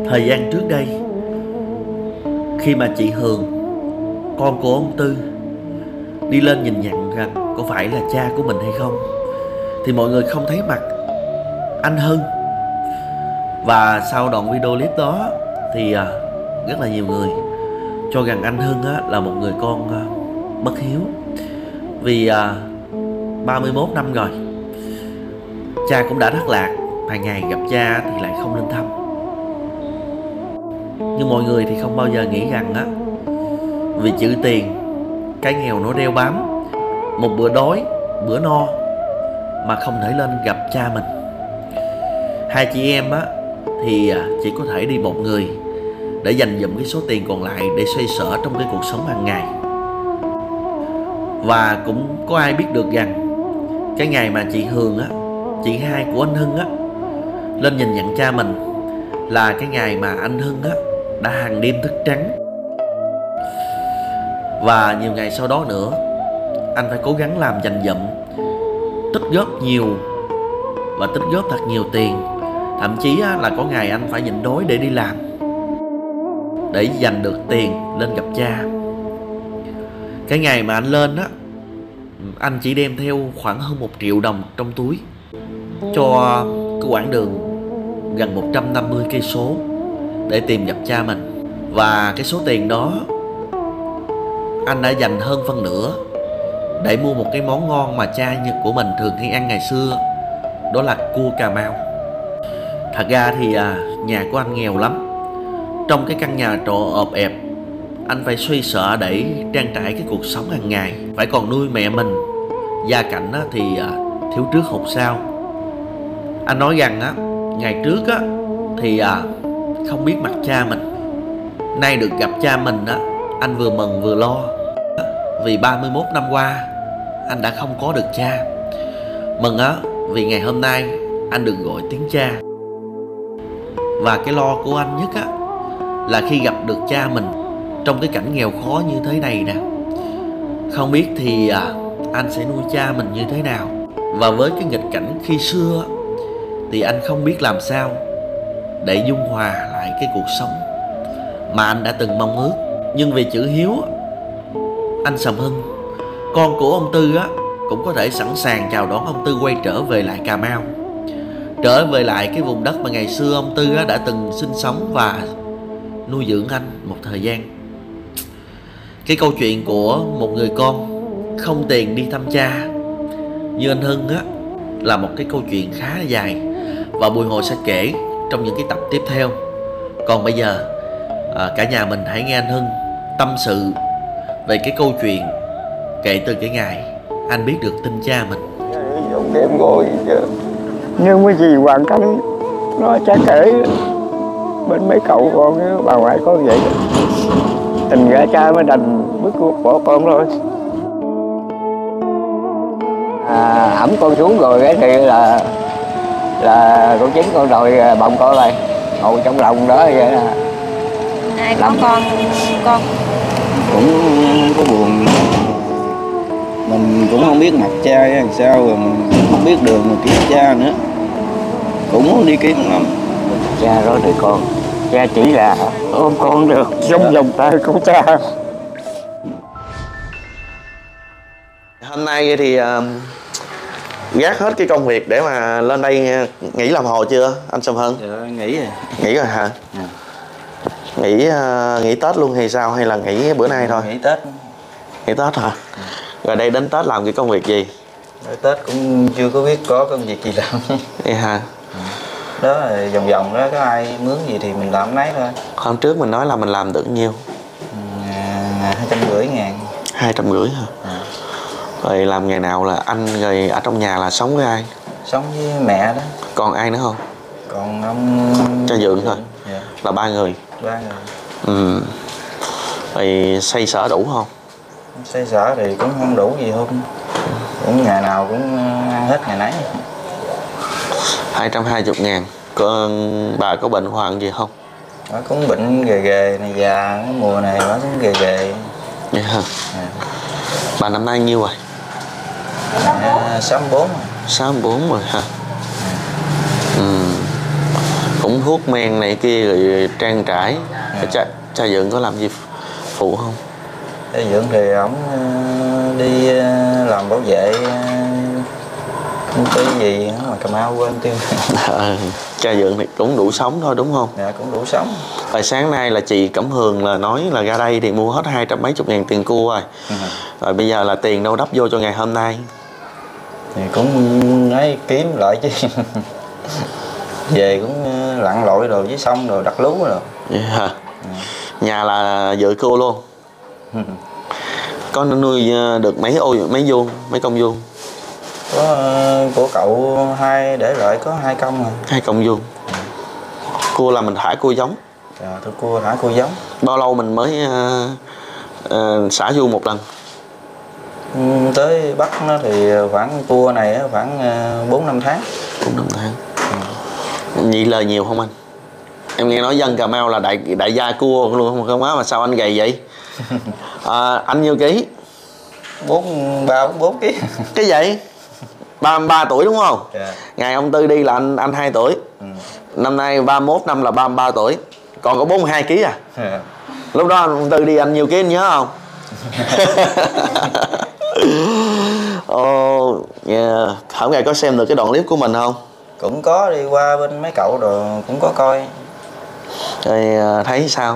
Thời gian trước đây, khi mà chị Hường, con của ông Tư, đi lên nhìn nhận rằng có phải là cha của mình hay không, thì mọi người không thấy mặt anh Hưng. Và sau đoạn video clip đó thì rất là nhiều người cho rằng anh Hưng là một người con bất hiếu. Vì 31 năm rồi, cha cũng đã thất lạc, hàng ngày gặp cha thì lại không lên thăm. Nhưng mọi người thì không bao giờ nghĩ rằng vì chữ tiền, cái nghèo nó đeo bám, một bữa đói, bữa no mà không thể lên gặp cha mình. Hai chị em thì chỉ có thể đi một người để dành dụm cái số tiền còn lại để xoay sở trong cái cuộc sống hàng ngày. Và cũng có ai biết được rằng cái ngày mà chị Hường chị hai của anh Hưng lên nhìn nhận cha mình là cái ngày mà anh Hưng đã hàng đêm thức trắng. Và nhiều ngày sau đó nữa, anh phải cố gắng làm dành dụm, tích góp nhiều và tích góp thật nhiều tiền. Thậm chí là có ngày anh phải nhịn đói để đi làm, để dành được tiền lên gặp cha. Cái ngày mà anh lên anh chỉ đem theo khoảng hơn 1 triệu đồng trong túi cho cái quãng đường gần 150 cây số để tìm gặp cha mình. Và cái số tiền đó anh đã dành hơn phân nửa để mua một cái món ngon mà cha của mình thường hay ăn ngày xưa, đó là cua Cà Mau. Thật ra thì nhà của anh nghèo lắm. Trong cái căn nhà trọ ọp ẹp, anh phải xoay sở để trang trải cái cuộc sống hàng ngày, phải còn nuôi mẹ mình. Gia cảnh thì thiếu trước hụt sau. Anh nói rằng ngày trước thì không biết mặt cha mình, nay được gặp cha mình anh vừa mừng vừa lo. Vì 31 năm qua anh đã không có được cha. Mừng vì ngày hôm nay anh được gọi tiếng cha. Và cái lo của anh nhất là khi gặp được cha mình trong cái cảnh nghèo khó như thế này nè, không biết thì anh sẽ nuôi cha mình như thế nào. Và với cái nghịch cảnh khi xưa thì anh không biết làm sao để dung hòa lại cái cuộc sống mà anh đã từng mong ước. Nhưng vì chữ hiếu, anh Sầm Hưng, con của ông Tư cũng có thể sẵn sàng chào đón ông Tư quay trở về lại Cà Mau, trở về lại cái vùng đất mà ngày xưa ông Tư đã từng sinh sống và nuôi dưỡng anh một thời gian. Cái câu chuyện của một người con không tiền đi thăm cha như anh Hưng là một cái câu chuyện khá là dài, và Bùi Hồ sẽ kể trong những cái tập tiếp theo. Còn bây giờ cả nhà mình hãy nghe anh Hưng tâm sự về cái câu chuyện kể từ cái ngày anh biết được tin cha mình. Em ngồi chứ, nhưng mà gì hoàn cảnh nó chả kể. Bên mấy cậu con bà ngoại có vậy, tình ra cha mới đành bước bỏ con thôi. Ẩm con xuống rồi cái thì là con chính con đòi bồng con lại ngồi trong lòng đó vậy là ai có con cũng có buồn. Mình cũng không biết mặt cha làm sao, rồi mình không biết đường mà kiếm cha nữa, cũng muốn đi kiếm lắm. Cha đó để con, cha chỉ là ôm con được trong vòng tay của cha. Hôm nay thì gác hết cái công việc để mà lên đây nghỉ làm hồ chưa anh Sầm Hưng? Dạ, nghỉ rồi. Nghỉ rồi hả? Dạ. Nghỉ Tết luôn hay sao, hay là nghỉ bữa nay thôi? Nghỉ Tết. Nghỉ Tết hả? Dạ. Rồi đây đến Tết làm cái công việc gì? Rồi Tết cũng chưa có biết có công việc gì làm. Vậy hả? Đó là vòng vòng đó, có ai mướn gì thì mình làm nấy thôi. Hôm trước mình nói là mình làm được nhiêu? 250.000. 250 hả? À. Rồi làm ngày nào là anh, rồi ở trong nhà là sống với ai? Sống với mẹ đó. Còn ai nữa không? Còn ông Cha Dượng thôi. Dạ. Là 3 người. 3 người. Ừ. Rồi xoay sở đủ không? Xoay sở thì cũng không đủ gì không. Cũng ngày nào cũng ăn hết ngày nấy. 220.000. Bà có bệnh hoạn gì không? Nó cũng bệnh ghề này, già cái mùa này nó cũng ghề. Vậy hả? À. Bà năm nay nhiêu rồi? 64 rồi. 64 rồi hả? Ừ. Cũng uống thuốc men này kia rồi trang trải. Cha Dượng có làm gì phụ không? Cha Dượng thì ổng đi làm bảo vệ công ty gì mà Cà Mau quên tiêu. Cha Dượng thì cũng đủ sống thôi đúng không? Dạ cũng đủ sống. Rồi sáng nay là chị Cẩm Hường là nói là ra đây thì mua hết 200 mấy chục ngàn tiền cua rồi. Rồi bây giờ là tiền đâu đắp vô cho ngày hôm nay? Thì cũng ấy kiếm lại chứ. Về cũng lặn lội rồi với sông rồi đặt lú rồi. Yeah. Nhà là vợ cua luôn. Có nuôi được mấy vuông, mấy công vuông? Có của cậu hai để lại có 2 công rồi. 2 công vuông. Cua là mình thả cua giống. Dạ, tôi cua thả cua giống. Bao lâu mình mới xả vuông một lần? Tới bắt nó thì khoảng cua này khoảng 4-5 tháng. 4-5 tháng. Vậy lời nhiều không anh? Em nghe nói dân Cà Mau là đại gia cua luôn không á, mà sao anh gầy vậy? Anh nhiêu ký? 43-44 kg. Cái vậy? 33 tuổi đúng không? Yeah. Ngày ông Tư đi là anh 2 tuổi. Năm nay 31 năm là 33 tuổi. Còn có 42 kg à? Yeah. Lúc đó ông Tư đi anh nhiêu ký anh nhớ không? Yeah. Hổng ngày có xem được cái đoạn clip của mình không? Cũng có đi qua bên mấy cậu rồi cũng có coi. Rồi thấy sao?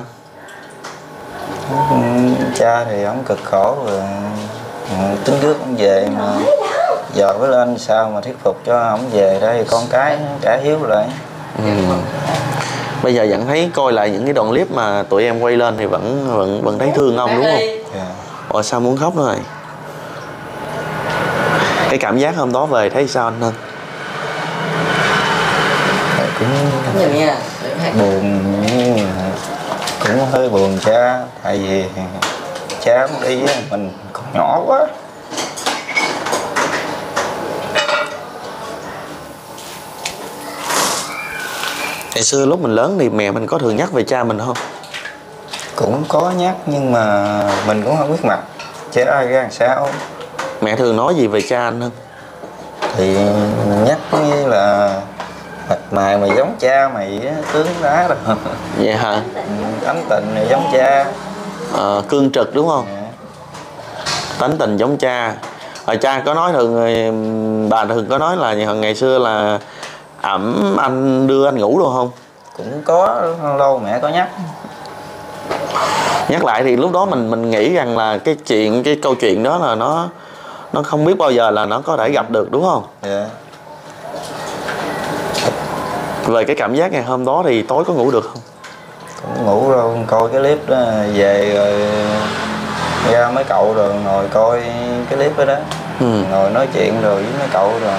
Cha thì ông cực khổ rồi, tính trước ông về mà giờ mới lên sao mà thuyết phục cho ông về đây con cái trả hiếu lại. Bây giờ vẫn thấy coi lại những cái đoạn clip mà tụi em quay lên thì vẫn thấy thương ông đúng không? Yeah. Ôi sao muốn khóc nữa rồi. Cái cảm giác hôm đó về thấy sao anh Hân? Cũng buồn, cũng hơi buồn cha, tại vì cha cũng đi mình còn nhỏ quá. Ngày xưa lúc mình lớn thì mẹ mình có thường nhắc về cha mình không? Cũng có nhắc nhưng mà mình cũng không biết mặt cha ra làm sao. Mẹ thường nói gì về cha anh Hân? Thì nhắc như là mặt mày mày giống cha mày á, tướng đá rồi. Vậy hả? Tánh tình này giống cha. Cương trực đúng không? Tánh tình giống cha. Rồi cha có nói bà thường có nói là ngày xưa là anh đưa anh ngủ rồi không? Cũng có lâu mẹ có nhắc. Nhắc lại thì lúc đó mình nghĩ rằng là cái câu chuyện đó là nó không biết bao giờ là nó có thể gặp được đúng không? Yeah. Về cái cảm giác ngày hôm đó thì tối có ngủ được không? Cũng ngủ đâu, coi cái clip đó về rồi ra mấy cậu rồi ngồi coi cái clip đó đó. Ngồi nói chuyện rồi với mấy cậu rồi.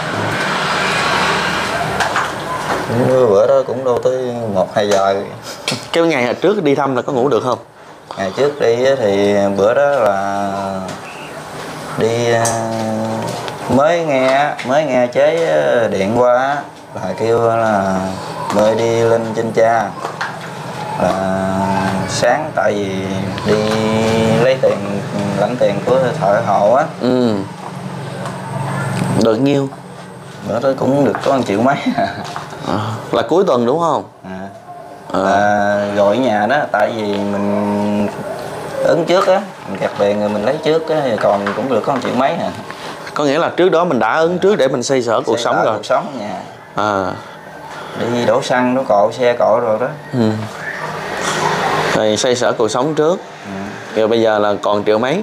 Bữa đó cũng đâu tới 1-2 giờ. Cái ngày hồi trước đi thăm là có ngủ được không? Ngày trước đi thì bữa đó là đi mới nghe chế điện qua là kêu là mời đi lên trên cha, là sáng tại vì đi lấy tiền lãnh tiền của thợ hộ á. Được nhiêu? Bữa đó cũng được có 1 triệu mấy. Là cuối tuần đúng không? Rồi ở nhà đó, tại vì mình ứng trước á, mình kẹt tiền rồi mình lấy trước á, còn cũng được có 1 triệu mấy à. Có nghĩa là trước đó mình đã ứng trước để mình xây sở cuộc sống rồi. Cuộc sống ở nhà. Đi đổ xăng, đổ cộ, xe cộ rồi đó. Rồi xây sở cuộc sống trước. Rồi bây giờ là còn 1 triệu mấy.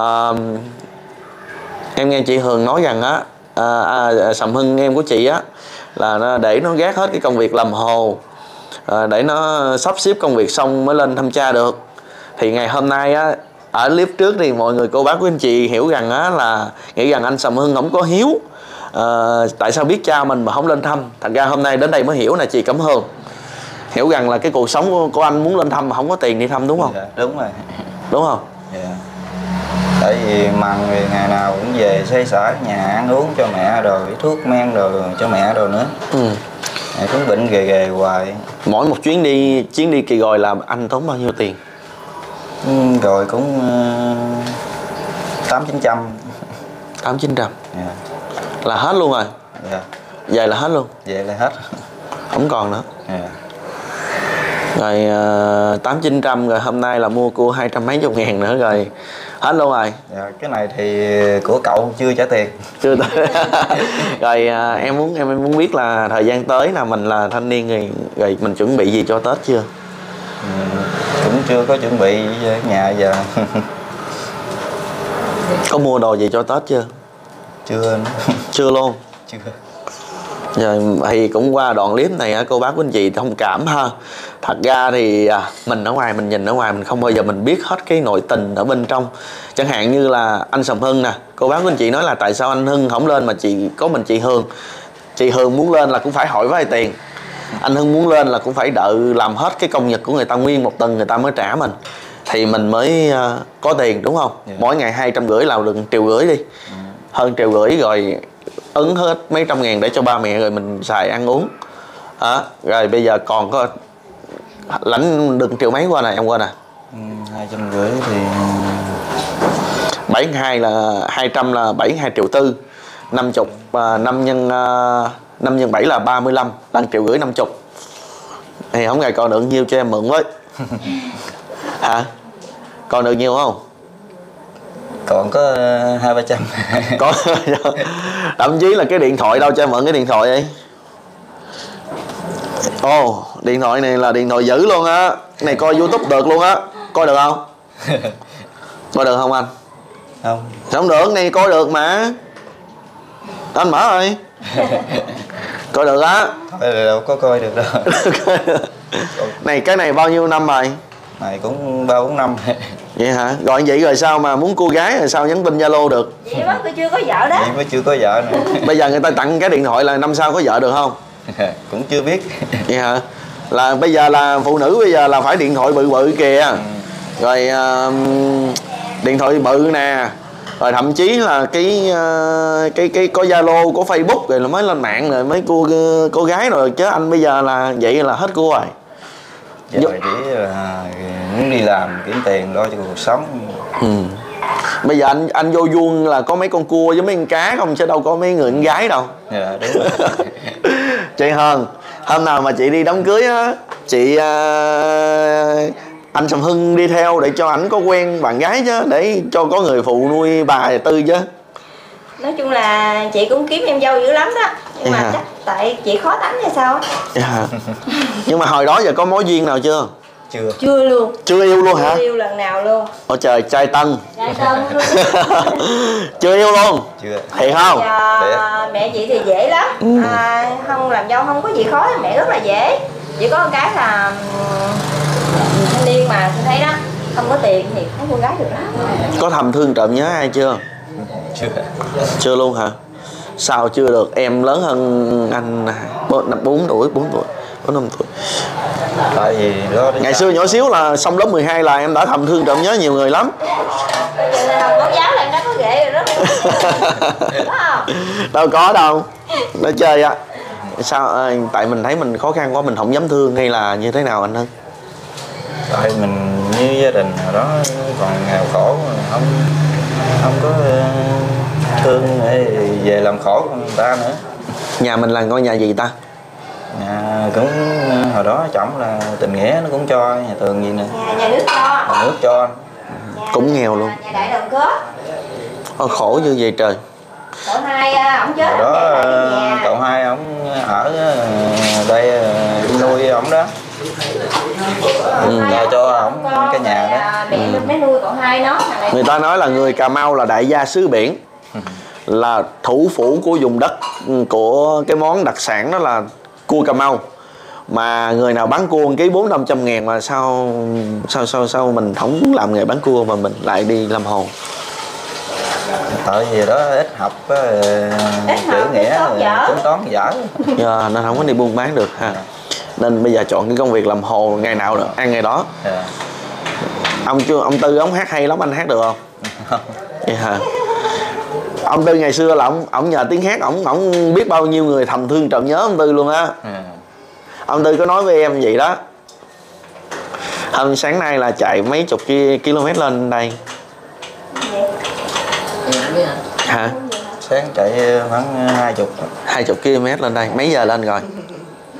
Em nghe chị Hường nói rằng á, Sầm Hưng em của chị á, là để nó gác hết cái công việc làm hồ, để nó sắp xếp công việc xong mới lên thăm cha được. Thì ngày hôm nay á, ở clip trước thì mọi người cô bác của anh chị hiểu rằng á, là nghĩ rằng anh Sầm Hưng không có hiếu. Tại sao biết cha mình mà không lên thăm? Thành ra hôm nay đến đây mới hiểu là chị Cẩm Hường hiểu rằng là cái cuộc sống của anh muốn lên thăm mà không có tiền đi thăm đúng không? Dạ, đúng rồi. Đúng không? Dạ. Tại vì Mằng thì ngày nào cũng về xây sở nhà ăn uống cho mẹ rồi, thuốc men rồi cho mẹ rồi nữa. Mẹ cũng bệnh ghề hoài. Mỗi một chuyến đi Kỳ Gồi là anh tốn bao nhiêu tiền? Rồi cũng 800-900. 800-900. Dạ. Là hết luôn rồi? Dạ. Vậy là hết luôn? Vậy là hết. không còn nữa. Dạ. Rồi 800-900, rồi hôm nay là mua cua 200 mấy chục ngàn nữa rồi hết luôn rồi. Dạ, cái này thì của cậu chưa trả tiền. Chưa tới. Rồi em muốn biết là thời gian tới là mình là thanh niên rồi mình chuẩn bị gì cho Tết chưa? Cũng chưa có chuẩn bị với nhà giờ. Có mua đồ gì cho Tết chưa? Chưa nữa. Chưa luôn. Chưa. Rồi thì cũng qua đoạn clip này cô bác quý anh chị thông cảm ha. Thật ra thì mình ở ngoài, mình nhìn ở ngoài mình không bao giờ mình biết hết cái nội tình ở bên trong. Chẳng hạn như là anh Sầm Hưng nè, cô bác quý anh chị nói là tại sao anh Hưng không lên mà có mình chị Hương. Chị Hương muốn lên là cũng phải hỏi vay tiền, anh Hưng muốn lên là cũng phải đợi làm hết cái công nhật của người ta nguyên một tuần người ta mới trả mình thì mình mới có tiền, đúng không? Mỗi ngày 250 là được 1,5 triệu đi, hơn 1,5 triệu rồi ứng hết mấy trăm ngàn để cho ba mẹ rồi mình xài ăn uống. Rồi bây giờ còn có lãnh được 1 triệu mấy qua này, em qua nè. 250 thì 72 là 200 là 72,4 triệu. 50 5 nhân 7 là 35, là 1,5 triệu 50. Thì không ngày còn được nhiêu cho em mượn với. Hả? Còn được nhiều không? còn có 200-300. Có. Thậm chí là cái điện thoại đâu, cho em mượn cái điện thoại đi. Ồ, điện thoại này là điện thoại dữ luôn á. Cái này coi YouTube được luôn á. Coi được không? Coi được không anh? Không. Không được, cái này coi được mà. Anh mở rồi. Coi được á. Thôi đâu có coi được đâu. Này cái này bao nhiêu năm rồi? Này cũng 3-4 năm. Vậy hả? Gọi vậy rồi sao mà muốn cô gái rồi sao nhắn tin Zalo được? Vậy mà tôi chưa có vợ đó. Vậy mới chưa có vợ nữa. Bây giờ người ta tặng cái điện thoại là năm sau có vợ được không? Cũng chưa biết. Vậy hả? Là bây giờ là phụ nữ bây giờ là phải điện thoại bự bự kìa. Rồi điện thoại bự nè. Rồi thậm chí là cái có Zalo, có Facebook rồi là mới lên mạng rồi mới cô gái rồi, chứ anh bây giờ là vậy là hết cua rồi. Giờ chỉ là muốn đi làm kiếm tiền lo cho cuộc sống. Bây giờ anh vô vuông là có mấy con cua với mấy con cá không, chứ đâu có mấy người con gái đâu. Dạ đúng rồi. Chị Hân, hôm nào mà chị đi đám cưới á, chị anh Sầm Hưng đi theo để cho ảnh có quen bạn gái chứ, để cho có người phụ nuôi bà Tư chứ. Nói chung là chị cũng kiếm em dâu dữ lắm đó, nhưng mà chắc tại chị khó tánh hay sao á. Nhưng mà hồi đó giờ có mối duyên nào chưa? Chưa luôn. Chưa yêu luôn hả? Chưa yêu lần nào luôn. Ôi trời, trai tân. Trai tân luôn. Chưa yêu luôn? Chưa. Thiệt không? Mẹ chị thì dễ lắm. Không làm dâu không có gì khó, mẹ rất là dễ. Chỉ có một cái là thanh niên mà tôi thấy đó, không có tiền thì thấy cô gái được lắm. Có thầm thương trộm nhớ ai chưa? Chưa. Chưa luôn hả? Sao chưa được? Em lớn hơn anh 4 tuổi, 4 5 tuổi. Tại vì đó Ngày xưa nhỏ xíu là xong lớp 12 là em đã thầm thương trộm nhớ nhiều người lắm. Vậy là học mẫu giáo là em đã có ghệ rồi đó. Có không? Đâu có đâu. Nó chơi á. Sao tại mình thấy mình khó khăn quá mình không dám thương hay là như thế nào anh Hân? tại mình như gia đình nào đó còn nghèo khổ không có thương để về làm khổ người ta nữa. Nhà mình là ngôi nhà gì ta? Nhà cũng hồi đó chồng là tình nghĩa nó cũng cho nhà tường gì nè, Nhà nước cho. nhà nước cho. Cũng nghèo luôn. Nhà đại đồng kết. Khổ như vậy trời. Cậu hai ổng chết. Hồi đó cậu hai ổng ở đây đi nuôi ổng đó. Rồi cho ổng cái nhà đó. Mẹ mình mới nuôi cậu hai nó. Người ta nói là người Cà Mau là đại gia xứ biển, là thủ phủ của vùng đất của cái món đặc sản đó là cua Cà Mau. Mà người nào bán cua 1 ký 400-500 ngàn mà sao mình không làm nghề bán cua mà mình lại đi làm hồ? Tại vì đó ít học chữ nghĩa tính toán dở. Nên không có đi buôn bán được ha. Nên bây giờ chọn cái công việc làm hồ, ngày nào được ăn ngày đó. Ông Tư ông hát hay lắm, anh hát được không? Vậy hả? Ông Tư ngày xưa là ông nhờ tiếng hát ổng biết bao nhiêu người thầm thương trộm nhớ ông Tư luôn á. Ông Tư có nói với em vậy đó. Hôm sáng nay là chạy mấy chục km lên đây. Hả? Sáng chạy khoảng 20 km lên đây. Mấy giờ lên rồi? Sáng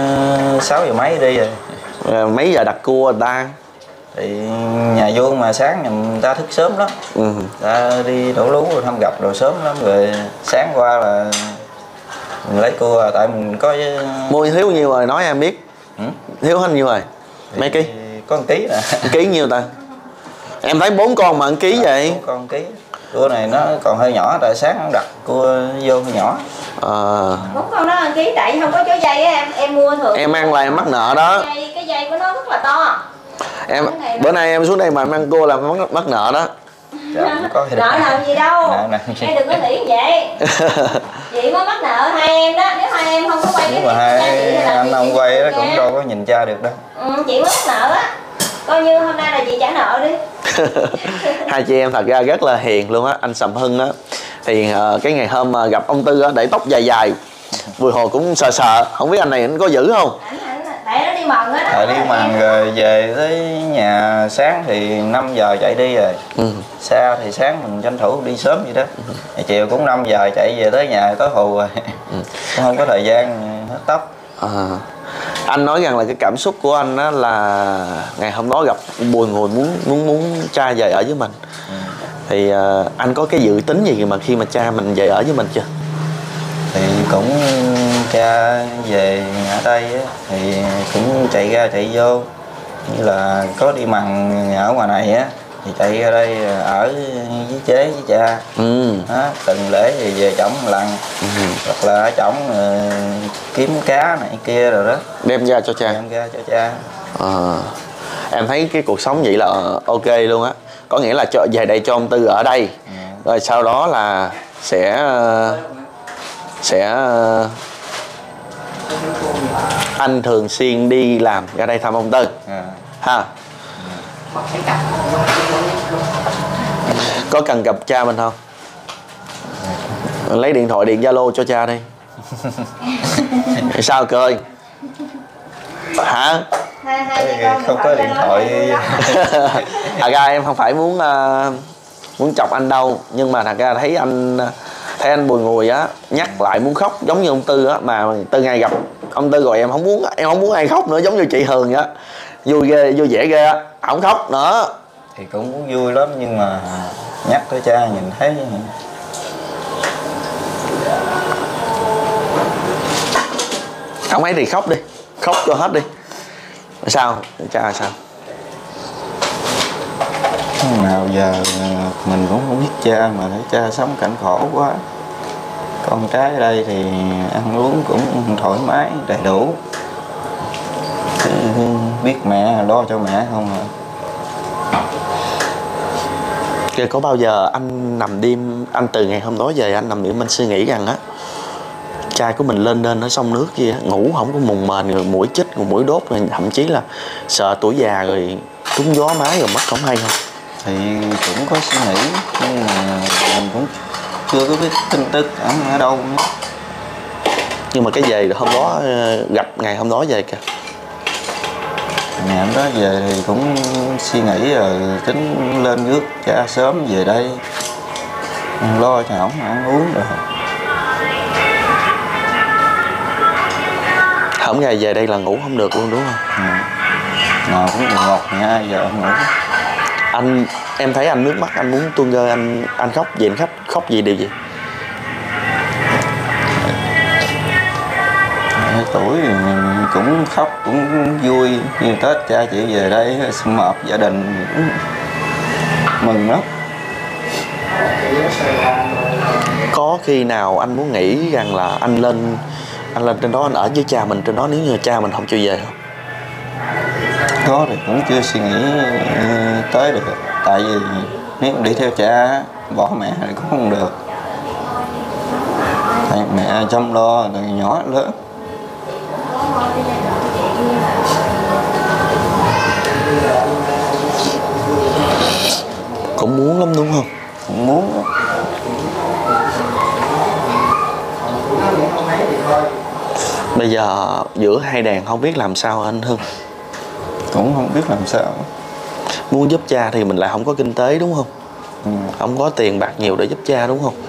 6 giờ mấy đi rồi. Mấy giờ đặt cua người ta? Thì nhà vuông mà sáng người ta thức sớm lắm. Ta đi đổ lú rồi thăm gặp rồi sớm lắm, rồi sáng qua là mình lấy cua, tại mình có mua thiếu nhiêu rồi nói em biết. Thiếu hết nhiêu rồi? Mấy ký? Có 1 ký nè. Ký nhiêu ta? Em thấy 4 con mà 1 ký vậy? 4 con 1 ký. Cua này nó còn hơi nhỏ, tại sáng nó đặt cua vô hơi nhỏ. 4 con đó 1 ký, tại vì không có chỗ dây á em mua thường. Em ăn là em mắc nợ đó. Cái dây của nó rất là to. Em bữa nay em xuống đây mà em ăn cua là mắc nợ đó. Có nợ làm gì đâu. Em đừng có nghĩ vậy. Chị mới mắc nợ hai em đó, nếu hai em không có quay cái mà hai anh ông quay đó cũng đâu có nhìn cha được đâu. Chị mới mắc nợ á, coi như hôm nay là chị trả nợ đi. Hai chị em thật ra rất là hiền luôn á. Anh Sầm Hưng á thì cái ngày hôm mà gặp ông Tư á, để tóc dài dài, vừa hồi cũng sợ không biết anh này anh có giữ không. Tại nó đi mần á. Tại đi mần rồi về tới nhà sáng thì 5 giờ chạy đi rồi. Xa thì sáng mình tranh thủ đi sớm vậy đó. Chiều cũng 5 giờ chạy về tới nhà tối hù rồi. Cũng không có thời gian hết tóc. Anh nói rằng là cái cảm xúc của anh á là ngày hôm đó gặp bùi ngùi muốn cha về ở với mình. Thì anh có cái dự tính gì mà khi mà cha mình về ở với mình chưa? Thì cũng cha về ở đây á, thì cũng chạy ra chạy vô, như là có đi mần ở ngoài này á thì chạy ra đây ở với chế với cha. Đó, từng lễ thì về trỏng một lần, hoặc là ở trỏng kiếm cá này kia rồi đó đem ra cho cha. Đem ra cho cha. Em thấy cái cuộc sống vậy là ok luôn á, có nghĩa là về đây cho ông Tư ở đây, rồi sau đó là sẽ anh thường xuyên đi làm ra đây thăm ông Tư ha. Có cần gặp cha mình không? Lấy điện thoại điện Zalo cho cha đi. Sao cười hả? Không có điện thoại. Thật ra em không phải muốn chọc anh đâu, nhưng mà thật ra thấy anh bùi ngùi á, nhắc lại muốn khóc giống như ông Tư á, mà từ ngày gặp ông Tư rồi em không muốn ai khóc nữa, giống như chị Hường á, vui vẻ ghê á, không khóc nữa. Thì cũng muốn vui lắm nhưng mà nhắc tới cha nhìn thấy không ấy thì khóc đi, khóc cho hết đi. Sao cha sao? Nào giờ mình cũng không biết cha mà thấy cha sống cảnh khổ quá. Con cái ở đây thì ăn uống cũng thoải mái đầy đủ, biết mẹ lo cho mẹ không à. Kìa, có bao giờ anh nằm đêm, anh từ ngày hôm đó về anh nằm đêm anh suy nghĩ rằng á cha của mình lên ở sông nước kia ngủ không có mùng mền, rồi mũi chích, rồi mũi đốt, rồi thậm chí là sợ tuổi già rồi trúng gió mái rồi mất không hay không? Thì cũng có suy nghĩ nhưng mà mình cũng chưa có biết tin tức ở đâu nữa. Nhưng mà cái về hôm đó gặp ngày hôm đó về kìa, ngày hôm đó về thì cũng suy nghĩ rồi tính lên rước cha sớm về đây lo cho ổng ăn uống rồi. không ngày về đây là ngủ không được luôn đúng không? Nào cũng 11, 12 giờ không ngủ. Em thấy anh nước mắt anh muốn tuôn rơi, anh khóc vì anh khóc vì điều gì? Tuổi thì cũng khóc cũng vui, như Tết cha chị về đây sum họp gia đình mừng lắm. Có khi nào anh muốn nghĩ rằng là anh lên trên đó anh ở với cha mình trên đó nếu như cha mình không chịu về không? Có thì cũng chưa suy nghĩ tới được, tại vì nếu đi theo cha bỏ mẹ thì cũng không được, tại mẹ chăm lo từ nhỏ lớn. Cũng muốn lắm đúng không? Cũng muốn. Bây giờ giữa hai đàn không biết làm sao anh Hưng? Cũng không biết làm sao. Muốn giúp cha thì mình lại không có kinh tế đúng không? Không có tiền bạc nhiều để giúp cha đúng không?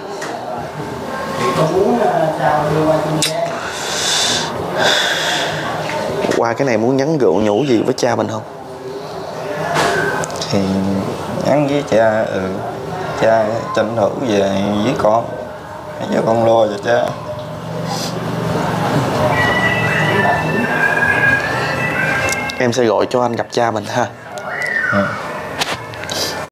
Qua cái này muốn nhắn gượng nhủ gì với cha mình không? Thì nhắn với cha, cha tranh thủ về với con, cho con lo cho cha. Em sẽ gọi cho anh gặp cha mình ha. Ừ.